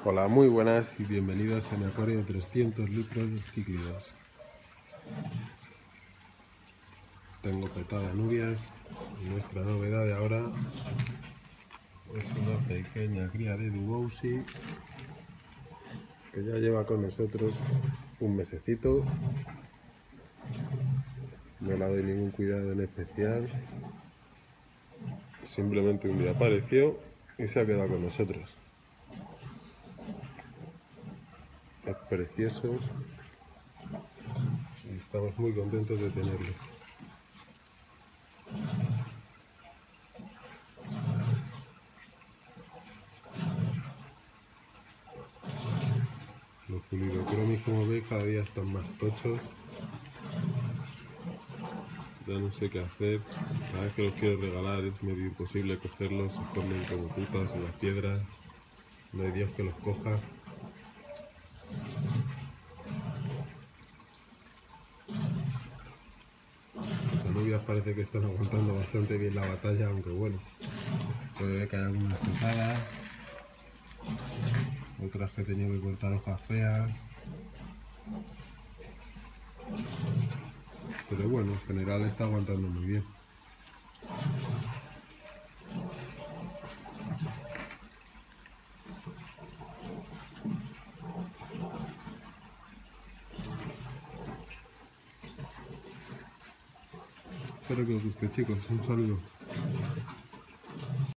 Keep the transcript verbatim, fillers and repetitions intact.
Hola, muy buenas y bienvenidos a mi acuario de trescientos litros de cíclidos. Tengo petada nubias y nuestra novedad de ahora es una pequeña cría de Dubowsi que ya lleva con nosotros un mesecito. No le doy ningún cuidado en especial, simplemente un día apareció y se ha quedado con nosotros. Es precioso y estamos muy contentos de tenerlo. Los pulidocromis, como veis, cada día están más tochos. Ya no sé qué hacer. Cada vez que los quiero regalar es medio imposible cogerlos. Se esconden como putas en las piedras. No hay Dios que los coja. Las alubias parece que están aguantando bastante bien la batalla, aunque bueno, se ve que hay algunas tocadas, otras que he tenido que cortar hojas feas. Pero bueno, en general está aguantando muy bien. Espero que os guste, chicos. Un saludo.